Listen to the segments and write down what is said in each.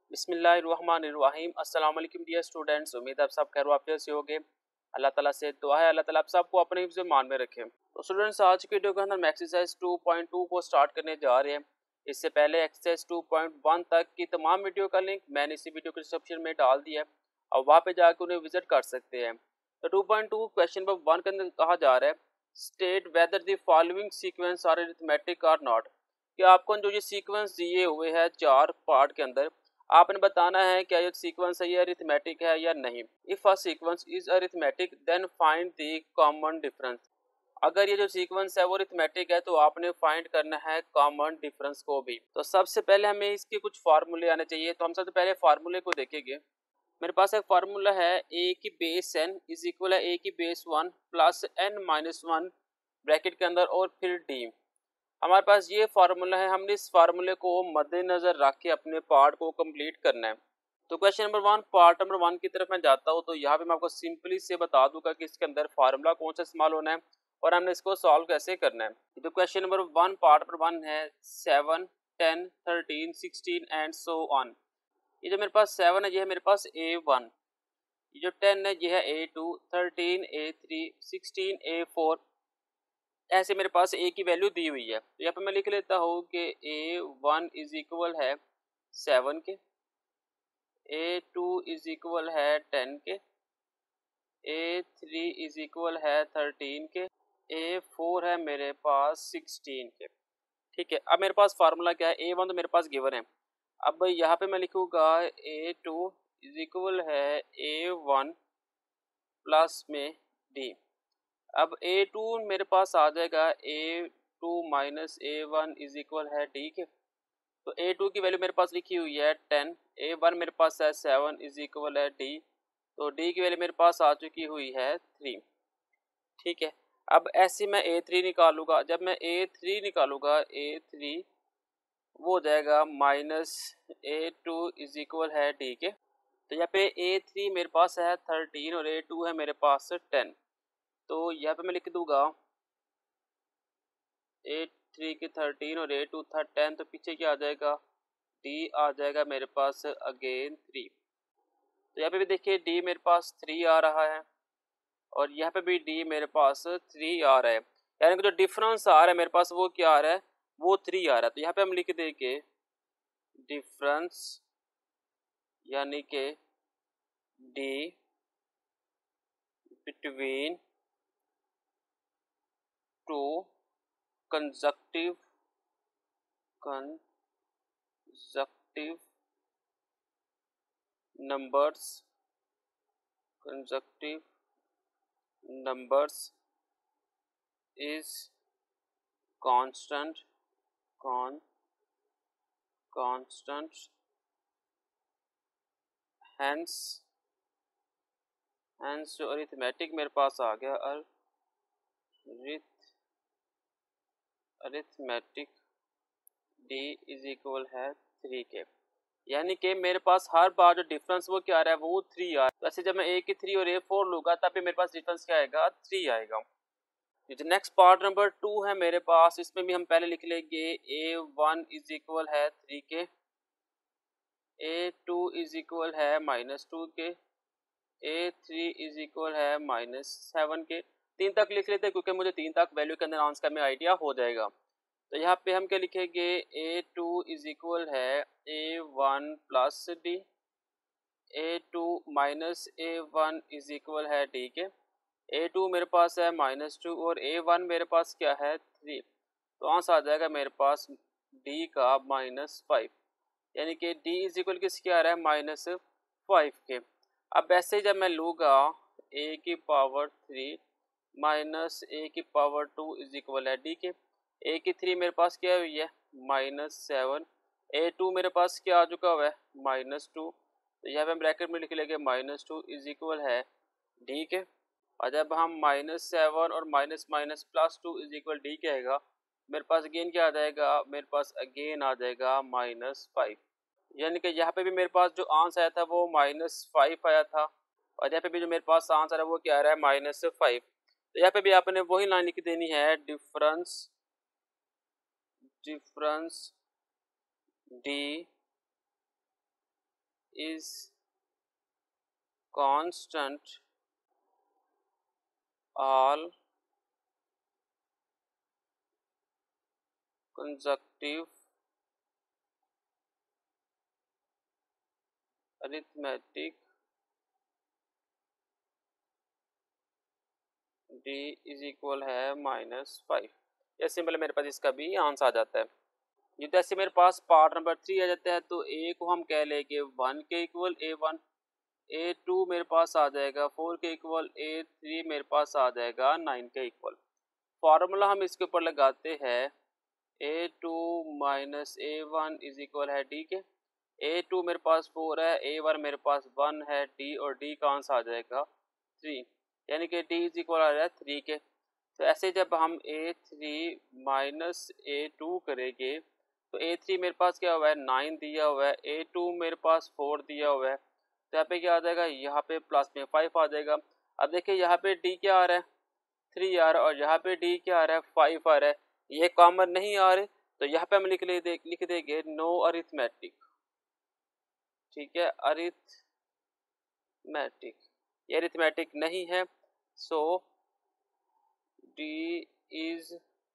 बिस्मिल्लाहिर्रहमानिर्रहीम। अस्सलाम वालेकुम डियर स्टूडेंट्स, उम्मीद है आप सब खैर वाफियत से होंगे। अल्लाह ताला से दुआ है अल्लाह ताला आप सबको अपने हिफ्ज़ ईमान में रखे। तो स्टूडेंट्स, आज की वीडियो के अंदर हम एक्सरसाइज 2.2 को स्टार्ट करने जा रहे हैं। इससे पहले एक्सरसाइज 2.1 तक की तमाम वीडियो का लिंक मैंने इसी वीडियो के डिस्क्रिप्शन में डाल दिया है और वहाँ पे जाकर उन्हें विजिट कर सकते हैं। तो 2.2 क्वेश्चन नंबर 1 के अंदर कहा जा रहा है, state whether the following sequence are arithmetic और नॉट। कि आपको जो ये सीक्वेंस दिए हुए हैं चार पार्ट के अंदर, आपने बताना है क्या ये सीक्वेंस है ये अरिथमेटिक है या नहीं। If a sequence is arithmetic then find the common difference. अगर ये जो सीक्वेंस है वो अरिथमेटिक है तो आपने फाइंड करना है कॉमन डिफरेंस को भी। तो सबसे पहले हमें इसके कुछ फार्मूले आने चाहिए, तो हम सबसे पहले फार्मूले को देखेंगे। मेरे पास एक फार्मूला है ए की बेस एन इज इक्वल है ए की base 1 plus n minus 1 bracket के अंदर और फिर डी। हमारे पास ये फार्मूला है, हमने इस फार्मूले को मद्देनजर रख के अपने पार्ट को कंप्लीट करना है। तो क्वेश्चन नंबर 1 पार्ट नंबर 1 की तरफ मैं जाता हूँ। तो यहाँ पे मैं आपको सिंपली से बता दूंगा कि इसके अंदर फार्मूला कौन सा इस्तेमाल होना है और हमने इसको सॉल्व कैसे करना है। तो क्वेश्चन नंबर 1 पार्ट नंबर 1 है 7, 10, 13, 16 एंड सो ऑन। ये जो मेरे पास 7 है ये है मेरे पास A1, ये जो 10 है ये है A2, 13 A3, 16 A4, ऐसे मेरे पास ए की वैल्यू दी हुई है। तो यहाँ पे मैं लिख लेता हूँ कि A1 इज इक्वल है 7 के, A2 इज इक्वल है 10 के, A3 इज इक्वल है 13 के, A4 है मेरे पास 16 के। ठीक है, अब मेरे पास फार्मूला क्या है, A1 तो मेरे पास गिवन है। अब यहाँ पे मैं लिखूँगा A2 इज इक्वल है A1 प्लस में डी। अब A2 मेरे पास आ जाएगा A2 minus A1 is equal है डी के। तो A2 की वैल्यू मेरे पास लिखी हुई है 10, A1 मेरे पास है 7 इज इक्वल है डी। तो डी की वैल्यू मेरे पास आ चुकी हुई है 3। ठीक है, अब ऐसे मैं A3 निकालूंगा। जब मैं A3 निकालूंगा A3 वो हो जाएगा माइनस A2 इज इक्वल है डी के। तो यहाँ पे A3 मेरे पास है 13 और A2 है मेरे पास 10। तो यहाँ पे मैं लिख दूंगा A3 की 13 और A2 था 10, तो पीछे क्या आ जाएगा, D आ जाएगा मेरे पास अगेन 3। तो यहाँ पे भी देखिए D मेरे पास 3 आ रहा है और यहाँ पे भी D मेरे पास 3 आ रहा है। यानी कि जो डिफरेंस आ रहा है मेरे पास वो क्या आ रहा है, वो 3 आ रहा है। तो यहाँ पे हम लिख देंगे डिफरेंस यानी कि D between two consecutive numbers consecutive numbers is constant hence जो अरिथमेटिक मेरे पास आ गया अरिथमेटिक डी इज इक्वल है 3 के। यानी कि मेरे पास हर बार जो डिफरेंस वो क्या आ रहा है वो 3 आ रहा है। वैसे जब मैं ए की 3 और A4 लूँगा तब भी मेरे पास डिफरेंस क्या आएगा, 3 आएगा। जो नेक्स्ट पार्ट नंबर 2 है मेरे पास, इसमें भी हम पहले लिख लेंगे A1 इज इक्वल है 3 के, A2 इज इक्वल है -2 के, A3 इज इक्वल है -7 के। 3 तक लिख लेते हैं क्योंकि मुझे 3 तक वैल्यू के अंदर आंसर में आइडिया हो जाएगा। तो यहाँ पे हम क्या लिखेंगे, A2 इज इक्वल है A1 plus d, A2 minus A1 is equal है डी के। A2 मेरे पास है -2 और A1 मेरे पास क्या है 3। तो आंसर आ जाएगा मेरे पास D का -5। यानी कि D इज इक्वल किसके आ रहा है, -5 के। अब ऐसे जब मैं लूँगा A की पावर 3 माइनस A की पावर 2 इज इक्वल है D के। A की 3 मेरे पास क्या हुई है -7, A2 मेरे पास क्या आ चुका हुआ है -2। तो यहाँ पे हम ब्रैकेट में लिख लेंगे -2 इज इक्वल है D के। और जब हम -7 और minus minus +2 is equal d के आएगा, मेरे पास अगेन क्या आ जाएगा, मेरे पास अगेन आ जाएगा -5। यानी कि यहाँ पे भी मेरे पास जो आंसर आया था वो -5 आया था और यहाँ पे भी जो मेरे पास आंसर है वो क्या आ रहा है -5। तो यहाँ पे भी आपने वही लाइन लिख देनी है, difference d is constant all consecutive arithmetic d is equal है -5। ये सिंपल मेरे पास इसका भी आंसर आ जाता है। ये जैसे मेरे पास पार्ट नंबर 3 आ जाता है तो ए को हम कह लेंगे 1 के इक्वल A1, A2 मेरे पास आ जाएगा 4 के इक्वल, A3 मेरे पास आ जाएगा 9 के इक्वल। फार्मूला हम इसके ऊपर लगाते हैं A2 minus A1 is equal है D के। A2 मेरे पास 4 है, A1 मेरे पास 1 है, D और D का आंसर आ जाएगा 3, यानी कि D इज इक्वल आ जाएगा 3 के। तो ऐसे जब हम A3 माइनस A2 करेंगे तो A3 मेरे पास क्या हुआ है 9 दिया हुआ है, A2 मेरे पास 4 दिया हुआ है, तो यहाँ पे क्या आ जाएगा, यहाँ पे प्लस में 5 आ जाएगा। अब देखिए यहाँ पे D क्या आ रहा है 3 आ रहा है और यहाँ पे D क्या आ रहा है 5 आ रहा है, ये कॉमन नहीं आ रहे, तो यहाँ पे हम लिख देंगे नो अरिथमेटिक। ठीक है, अरिथमेटिक, ये अरिथमेटिक नहीं है, so D is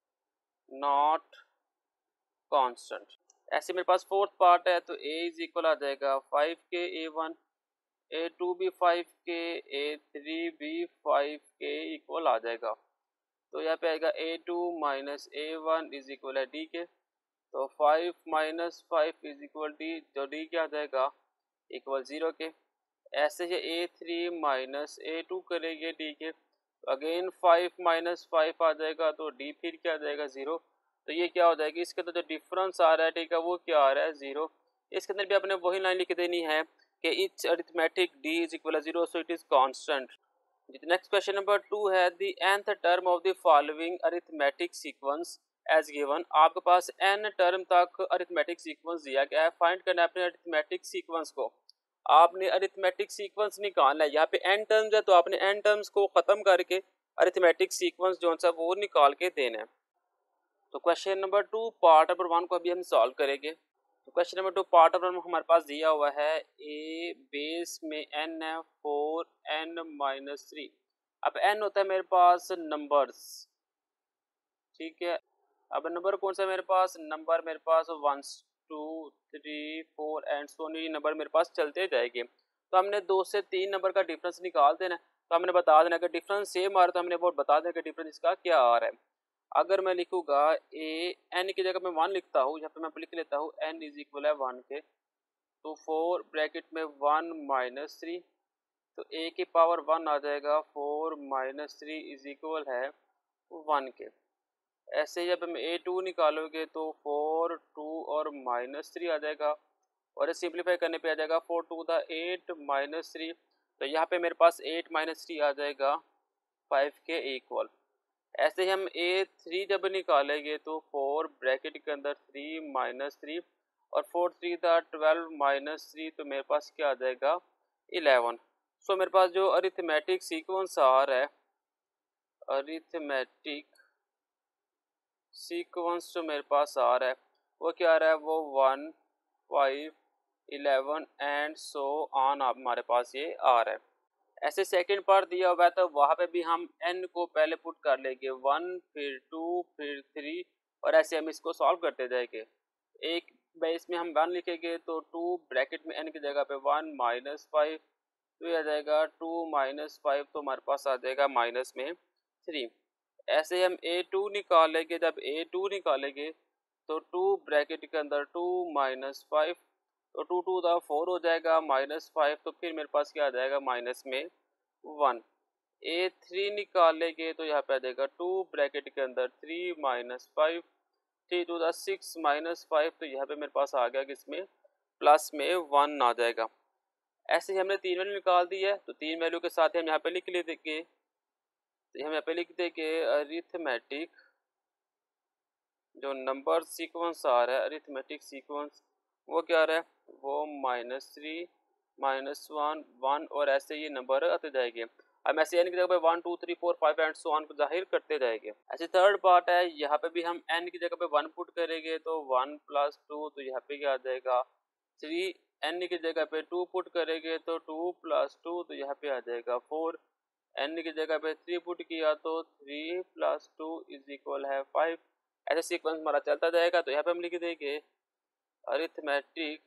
not constant. ऐसे मेरे पास फोर्थ पार्ट है तो A इज इक्वल आ जाएगा 5 के A1, A2 भी 5 के, A3 भी 5 के इक्वल आ जाएगा। तो यहाँ पे आएगा A2 minus A1 is equal है D के, तो 5 माइनस 5 इज इक्वल D, जो D क्या आ जाएगा इक्वल 0 के। ऐसे ही A3 माइनस A2 करेंगे D के, अगेन 5 माइनस 5 आ जाएगा, तो D फिर क्या आ जाएगा 0, तो ये क्या हो जाएगी, इसके अंदर जो डिफरेंस आ रहा है ठीक है वो क्या आ रहा है 0। इसके अंदर भी आपने वही लाइन लिख देनी है कि it's arithmetic D is equal 0, so it is constant. Next question number 2 है the nth term of the following arithmetic sequence as given. आपके पास n टर्म तक अरिथमेटिक सीक्वेंस दिया गया है, फाइंड करना है अपने अरिथमेटिक सीक्वेंस को। आपने अरिथमेटिक सीक्वेंस निकालना है, यहाँ पे n टर्म्स है तो आपने n टर्म्स को खत्म करके अरिथमेटिक सीक्वेंस जो सा वो निकाल के देना है। तो क्वेश्चन नंबर 2 पार्ट नंबर 1 को अभी हम सॉल्व करेंगे। तो क्वेश्चन नंबर 2 पार्ट नंबर 1 हमारे पास दिया हुआ है a बेस में n है 4n माइनस 3। अब n होता है मेरे पास नंबर्स, ठीक है। अब नंबर कौन सा है मेरे पास, नंबर मेरे पास 1 2 3 4 एंड सो ऑन, ये नंबर मेरे पास चलते जाएंगे। तो हमने 2 से 3 नंबर का डिफरेंस निकाल देना, तो हमने बता देना कि डिफरेंस सेम आ रहा है, तो हमने वो बता देना कि डिफरेंस इसका क्या आ रहा है। अगर मैं लिखूंगा ए एन की जगह मैं 1 लिखता हूँ, यहाँ पे मैं लिख लेता हूँ एन इज इक्वल है 1 के, तो 4 ब्रैकेट में 1 माइनस 3, तो ए की पावर 1 आ जाएगा, 4 माइनस 3 इज इक्वल है 1 के। ऐसे जब हम A2 निकालोगे तो 4 2 और माइनस 3 आ जाएगा, और सिंप्लीफाई करने पे आ जाएगा 4 2 द 8 माइनस 3, तो यहाँ पे मेरे पास 8 माइनस 3 आ जाएगा 5 के इक्वल। ऐसे ही हम A3 जब निकालेंगे तो 4 ब्रैकेट के अंदर 3 माइनस 3 और 4 3 द 12 माइनस 3, तो मेरे पास क्या आ जाएगा 11। सो मेरे पास जो अरिथमेटिक सीक्वेंस आ रहा है, अरिथमेटिक सीक्वेंस जो मेरे पास आ रहा है वो क्या आ रहा है, वो 1 5 11 एंड सो ऑन हमारे पास ये आ रहा है। ऐसे सेकंड पार्ट दिया हुआ है तो वहाँ पे भी हम n को पहले पुट कर लेंगे 1 फिर 2 फिर 3, और ऐसे हम इसको सॉल्व करते जाएंगे। एक बेस में हम 1 लिखेंगे तो 2 ब्रैकेट में n की जगह पे 1 माइनस 5, तो ये आ जाएगा 2 माइनस 5, तो हमारे पास आ जाएगा माइनस में 3। ऐसे हम A2 निकालेंगे, जब A2 निकालेंगे तो 2 ब्रैकेट के अंदर 2 माइनस 5, तो 2 2 द 4 हो जाएगा माइनस 5, तो फिर मेरे पास क्या आ जाएगा माइनस में 1। A3 निकालेंगे तो यहाँ पे आ जाएगा 2 ब्रैकेट के अंदर 3 माइनस 5, 3 टू द 6 माइनस 5, तो यहाँ पे मेरे पास आ गया किसमें प्लस में 1 आ जाएगा। ऐसे ही हमने 3 वैल्यू निकाल दी है, तो 3 वैल्यू के साथ हम यहाँ पे लिख लेंगे, तो हम यहाँ पे लिख देंगे अरिथमेटिक जो नंबर सीक्वेंस आ रहा है, अरिथमेटिक सीक्वेंस वो क्या आ रहा है, वो -3 -1 1, और ऐसे ये नंबर आते जाएंगे। हम ऐसे n की जगह पे 1 2 3 4 5 एंड सो ऑन को जाहिर करते जाएंगे। ऐसे थर्ड पार्ट है, यहाँ पे भी हम n की जगह पे 1 पुट करेंगे तो 1 + 2, तो यहाँ पे क्या आ जाएगा 3 n की जगह पे 2 पुट करेंगे तो 2 + 2 तो यहाँ पे आ जाएगा 4, n की जगह पे 3 पुट किया तो 3 + 2 = 5। ऐसे सीक्वेंस हमारा चलता जाएगा। तो यहाँ पे हम लिख देंगे अरिथमेटिक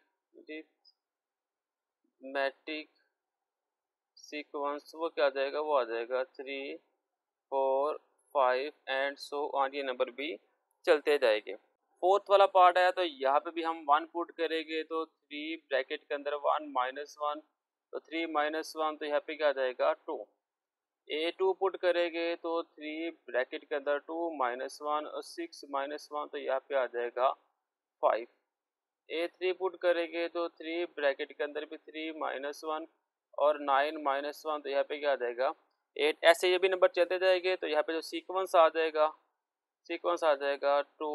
सीक्वेंस, वो क्या आ जाएगा, वो आ जाएगा 3 4 5 एंड सो ऑन, ये नंबर भी चलते जाएंगे। फोर्थ वाला पार्ट है तो यहाँ पे भी हम 1 पुट करेंगे तो 3 ब्रैकेट के अंदर 1 -1 तो 3 -1 तो यहाँ पे क्या आ जाएगा 2। A2 पुट करेंगे तो 3 ब्रैकेट के अंदर 2 -1 और 6 -1 तो यहाँ पे आ जाएगा 5। A3 पुट करेंगे तो 3 ब्रैकेट के अंदर भी 3 -1 और 9 -1 तो यहाँ पे क्या आ जाएगा 8। ऐसे ये भी नंबर चलते जाएंगे। तो यहाँ पे जो सीक्वेंस आ जाएगा 2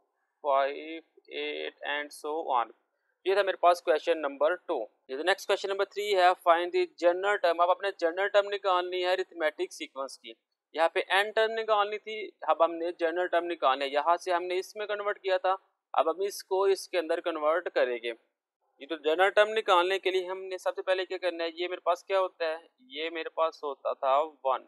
5 8 एंड सो ऑन। ये था मेरे पास क्वेश्चन नंबर 2। ये नेक्स्ट क्वेश्चन नंबर 3 है, फाइंड द जनरल टर्म। अब अपने जनरल टर्म निकालनी है अरिथमेटिक सीक्वेंस की। यहाँ पे n टर्म निकालनी थी, अब हमने जनरल टर्म निकालने, यहाँ से हमने इसमें कन्वर्ट किया था, अब हम इसको इसके अंदर कन्वर्ट करेंगे। ये तो जनरल टर्म निकालने के लिए हमने सबसे पहले क्या करना है, ये मेरे पास क्या होता है, ये मेरे पास होता था 1,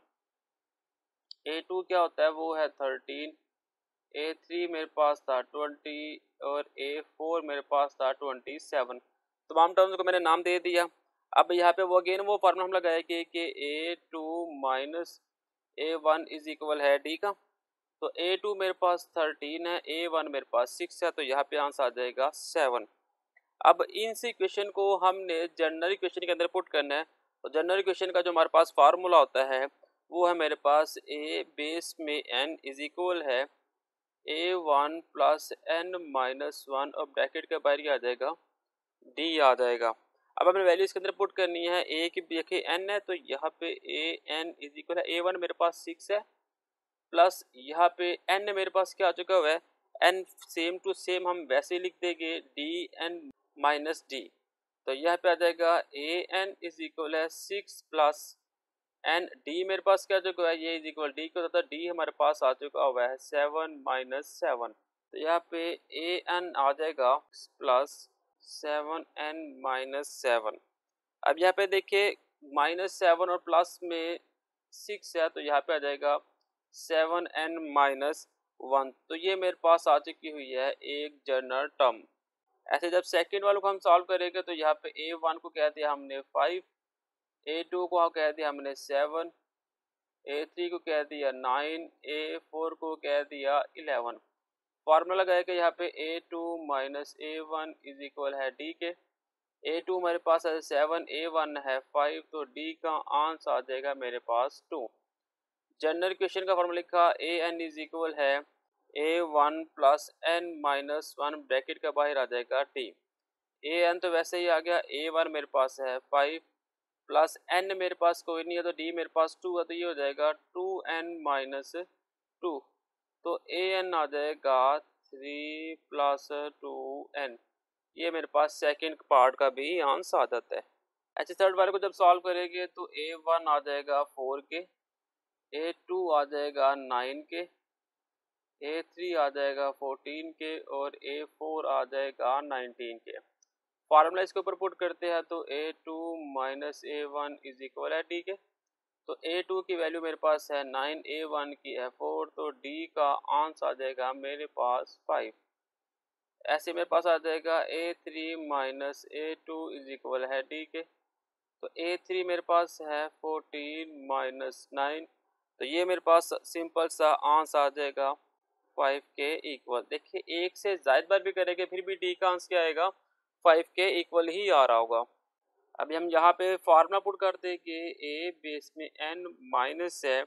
A2 क्या होता है वो है 13, A3 मेरे पास था 20 और A4 मेरे पास था 27। तमाम टर्म्स को मैंने नाम दे दिया। अब यहाँ पे वो अगेन वो फार्मूला हम लगाएंगे कि A2 minus A1 is equal है D का। तो A2 मेरे पास 13 है, A1 मेरे पास 6 है, तो यहाँ पे आंसर आ जाएगा 7। अब इन सी इक्वेशन को हमने जनरल इक्वेशन के अंदर पुट करना है। तो जनरल इक्वेशन का जो हमारे पास फार्मूला होता है वो है मेरे पास A बेस में n इज इक्वल है A1 + n-1 और ब्रैकेट के बाहर आ जाएगा D आ जाएगा। अब हमें वैल्यू इसके अंदर पुट करनी है। A की देखिए n है तो यहाँ पे an इज इक्वल है A1 मेरे पास 6 है प्लस यहाँ पे n मेरे पास क्या आ चुका हुआ है, n सेम टू सेम हम वैसे ही लिख देंगे dn माइनस डी। तो यहाँ पे आ जाएगा an इज इक्वल है 6 प्लस एन डी मेरे पास क्या चुका है, ये इज इक्वल डी को होता है, डी हमारे पास आ चुका हुआ है 7 - 7। तो यहाँ पे ए एन आ जाएगा प्लस 7n - 7। अब यहाँ पे देखिए -7 और प्लस में 6 है तो यहाँ पे आ जाएगा 7n - 1। तो ये मेरे पास आ चुकी हुई है एक जनरल टर्म। ऐसे जब सेकंड वालों को हम सॉल्व करेंगे तो यहाँ पे A1 को कह दिया हमने 5, A2 को कह दिया हमने 7, A3 को कह दिया 9, A4 को कह दिया 11। फार्मूला लगाएगा यहाँ पे A2 - A1 इज इक्वल है D के। A2 मेरे पास है 7, A1 है 5 तो D का आंसर आ जाएगा मेरे पास 2। जनरल इक्वेशन का फार्मूला लिखा an इज इक्वल है A1 + n-1 ब्रैकेट का बाहर आ जाएगा D। an तो वैसे ही आ गया, A1 मेरे पास है 5 प्लस n मेरे पास कोई नहीं है तो D मेरे पास 2 है तो ये हो जाएगा 2n - 2। तो an आ जाएगा 3 + 2n। ये मेरे पास सेकंड पार्ट का भी आंसर आ जाता है। ऐसे थर्ड वाले को जब सॉल्व करेंगे तो A1 आ जाएगा 4 के, A2 आ जाएगा 9 के, A3 आ जाएगा 14 के और A4 आ जाएगा 19 के। फार्मूला इसके ऊपर पुट करते हैं तो A2 - A1 इज इक्वल है D के। तो A2 की वैल्यू मेरे पास है 9, A1 की है 4 तो D का आंसर आ जाएगा मेरे पास 5। ऐसे मेरे पास आ जाएगा A3 - A2 इज इक्वल है D के। तो A3 मेरे पास है 14 - 9 तो ये मेरे पास सिंपल सा आंसर आ जाएगा 5 के इक्वल। देखिए एक से ज्यादा बार भी करेंगे फिर भी D का आंसर क्या आएगा, 5 के इक्वल ही आ रहा होगा। अभी हम यहाँ पे फार्मूला पुट कर देंगे A बेस में n माइनस है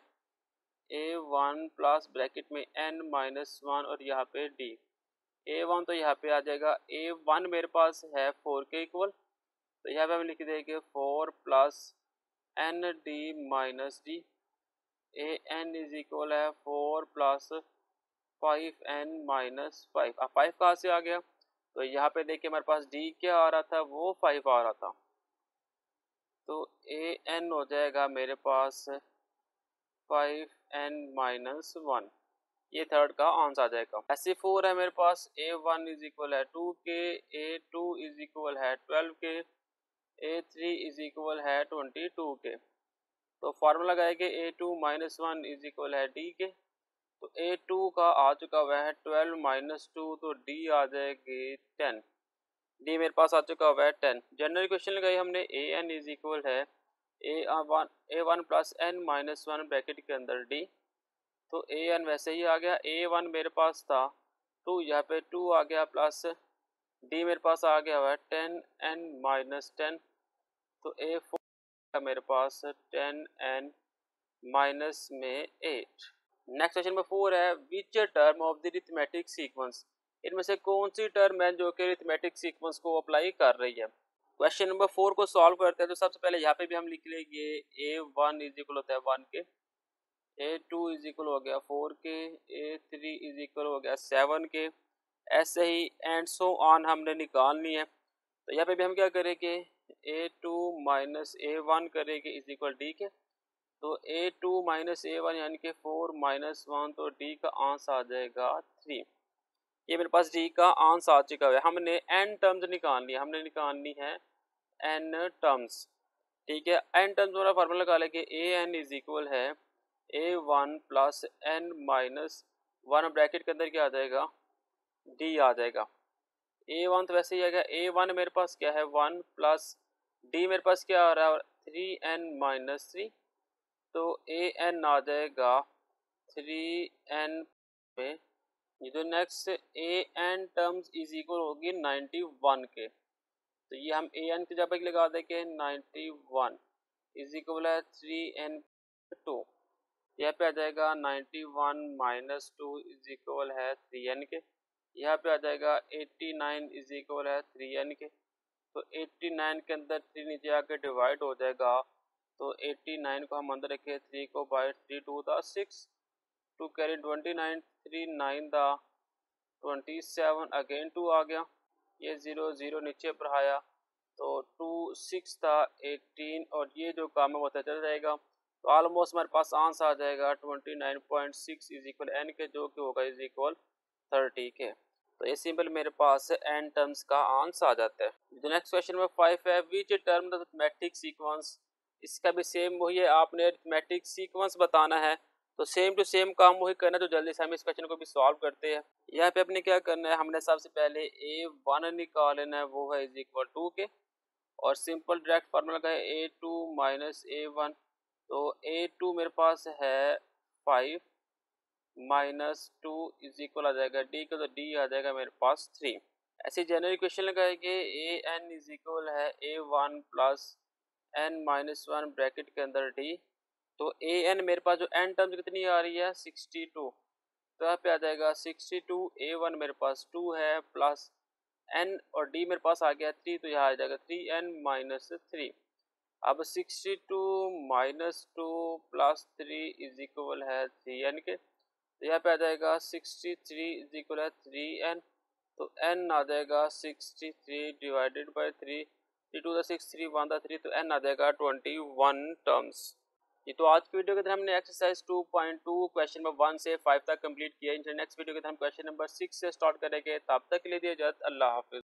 A1 प्लस ब्रैकेट में n - 1 और यहाँ पे D। A1 तो यहाँ पे आ जाएगा, A1 मेरे पास है 4 के इक्वल तो यहाँ पे हम लिख देंगे 4 plus ND minus D। an is equal है 4 प्लस 5n - 5। अब 5 कहाँ से आ गया, तो यहाँ पे देखिए हमारे पास D क्या आ रहा था, वो 5 आ रहा था। तो an हो जाएगा मेरे पास 5n - 1। ये थर्ड का आंसर आ जाएगा। ऐसे 4 है मेरे पास, A1 इज इक्वल है 2k, A2 इज इक्वल है 12k, A3 इज इक्वल है 22k। तो फार्मूला लगाएंगे A2 माइनस 1 इज इक्वल है D के। तो A2 का आ चुका हुआ है 12 माइनस 2, तो D आ जाएगी 10। D मेरे पास आ चुका हुआ है 10। जनरल क्वेश्चन लगाई हमने, AN इज इक्वल है A1 plus n minus 1 bracket के अंदर D। तो AN वैसे ही आ गया, A1 मेरे पास था 2, यहाँ पे 2 आ गया, प्लस D मेरे पास आ गया हुआ है 10n माइनस 10। तो A4 का मेरे पास 10n माइनस में 8। नेक्स्ट क्वेश्चन नंबर 4 है, which term of the arithmetic sequence, इनमें से कौन सी टर्म है जो कि अरिथमेटिक सीक्वेंस को अप्लाई कर रही है। क्वेश्चन नंबर 4 को सॉल्व करते हैं। तो सबसे पहले यहाँ पे भी हम लिख लेंगे A1 इज इक्वल होता है 1 के, A2 इज इक्वल हो गया 4 के, A3 इज इक्वल हो गया 7 के। ऐसे ही एंड सो ऑन हमने निकालनी है। तो यहाँ पे भी हम क्या करेंगे, A2 माइनस A1 करेंगे इज इक्वल D के। तो A2 माइनस A1 यानी कि 4 माइनस 1, तो D का आंसर आ जाएगा 3। ये मेरे पास D का आंसर आ चुका है। हमने n टर्म्स निकालनी है, हमने निकालनी है n टर्म्स। ठीक है, n टर्म्स वाला फार्मूला लगा लेंगे, AN इज इक्वल है A1 plus n minus 1 bracket के अंदर क्या आ जाएगा, D आ जाएगा। A1 तो वैसे ही आएगा, A1 मेरे पास क्या है 1, प्लस D मेरे पास क्या आ रहा है 3n माइनस 3। तो AN आ जाएगा 3n पे। ये जो next AN terms is equal होगी 91 के। तो ये हम AN की जगह लगा देंगे 91 इज इक्वल है 3n/2। यहाँ पे आ जाएगा 91 माइनस 2 इज इक्वल है 3n के। यहाँ पे आ जाएगा 89 इज इक्वल है 3n के। तो 89 के अंदर 3 नीचे आके डिवाइड हो जाएगा। तो 89 को हम अंदर रखे, 3 को बाय 3 2 था 6, 2 कैरी 29, 3 9 था 27, अगेन 2 आ गया, ये 0 0 नीचे पर आया। तो 2 6 था 18, और ये जो काम है वो चल जाएगा। तो ऑलमोस्ट हमारे पास आंसर आ जाएगा 29.6 इज इक्वल n के, जो कि होगा इज इक्वल 30 के। तो ये सिंपल मेरे पास n टर्म्स का आंसर आ जाता है। जो नेक्स्ट क्वेश्चन में 5 है, विच टर्म अरिथमेटिक सीक्वेंस, इसका भी सेम वही है, आपने अरिथमेटिक सीक्वेंस बताना है। तो सेम टू सेम काम वही करना है। तो जल्दी से हम इस क्वेश्चन को भी सॉल्व करते हैं। यहाँ पे अपने क्या करना है, हमने सबसे पहले A1 निकाल लेना है, वो है इज इक्वल 2 के, और सिंपल डायरेक्ट फार्मूला का है A2 माइनस A1। तो A2 मेरे पास है 5 माइनस 2 इज इक्वल आ जाएगा D का, तो D आ जाएगा मेरे पास 3। ऐसे जनरल इक्वेशन लगाएंगे, AN इज इक्वल है A1 plus n minus 1 bracket के अंदर D। तो AN मेरे पास जो n टर्म्स कितनी आ रही है 62। तो यहाँ पे आ जाएगा 62, A1 मेरे पास 2 है, प्लस n और D मेरे पास आ गया 3, तो यहाँ आ जाएगा 3n माइनस 3। अब 62 माइनस 2 प्लस 3 इज इक्वल है 3n के। तो यहाँ पे आ जाएगा 63 इज इक्वल है 3n। तो n आ जाएगा 63 डिवाइडेड बाई 3, 3 टू द 6, 3 1 द 3, तो n आ जाएगा 21 टर्म्स। ये तो आज की वीडियो के अंदर हमने एक्सरसाइज 2.2 क्वेश्चन नंबर 1 से 5 तक कंप्लीट किया। नेक्स्ट वीडियो के अंदर हम क्वेश्चन नंबर 6 से स्टार्ट करेंगे। तब तक के लिए दिया इजाजत, अल्लाह हाफिज।